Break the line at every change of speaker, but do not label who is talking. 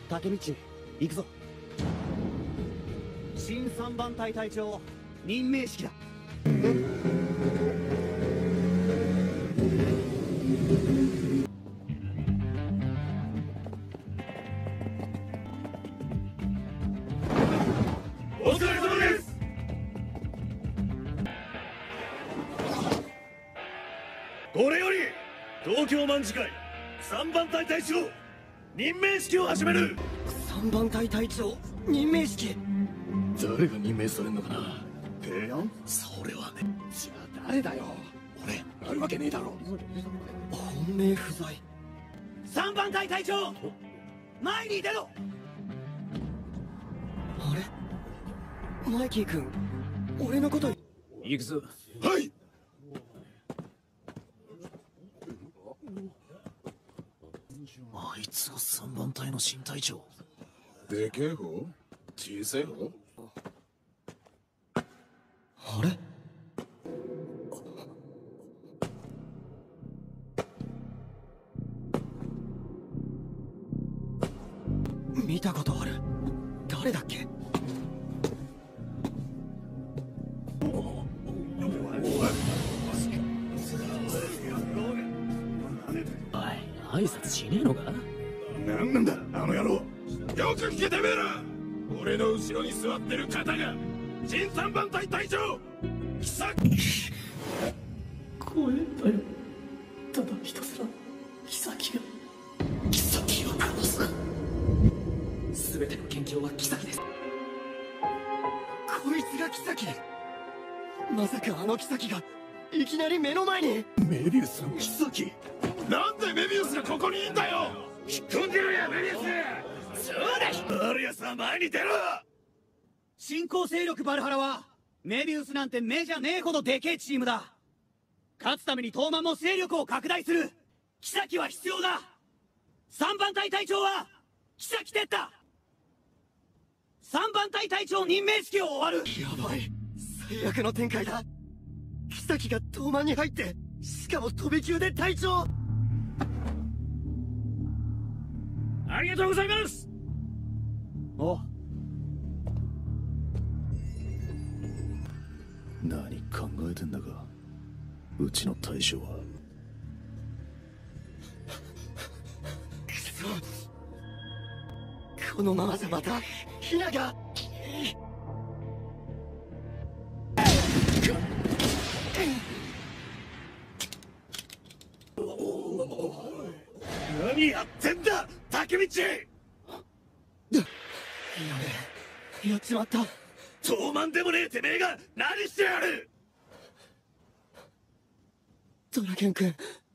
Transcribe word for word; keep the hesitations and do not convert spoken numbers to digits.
竹道行くぞ。新三番隊隊長任命式だ。
お疲れ様です。これより東京卍会三番隊隊長任命式を始める。
三番隊隊長任命式。
誰が任命されるのかな。平安？それはね。
じゃあ誰だよ。
俺あるわけねえだろ。
本命不在。三番隊隊長前に出ろ。あれマイキー君俺のこと
行くぞ。はい。あいつが三番隊の新隊長。
でけえ方？小さい方？
あれ見たことある。誰だっけ。
おい、挨拶しねえのか。
なんなんだあの野郎。よく聞けてめえら。俺の後ろに座ってる方が新三番隊隊長キサキ。
怖えんだよ。ただひたすら妃が妃を殺す。全ての元凶は妃です。
こいつが妃。まさかあの妃がいきなり目の前に。
メビウスの妃。なんでメビウスがここにいんだよ。引っ込んでろやメビウス。そうだ。アリアさん前に出ろ。
新興勢力バルハラはメビウスなんて目じゃねえほどでけえチームだ。勝つために東卍も勢力を拡大する。妃は必要だ。三番隊隊長は妃哲太。三番隊隊長任命式を終わる。やばい最悪の展開だ。妃が東卍に入ってしかも飛び級で隊長。
ありがとうございます。
お
何考えてんだかうちの大将は。
くそこのままじゃまたヒナが。
何やってんだ竹道。
やべえやっちまった。
東卍でもねえてめえが何してやる。
ドラケン君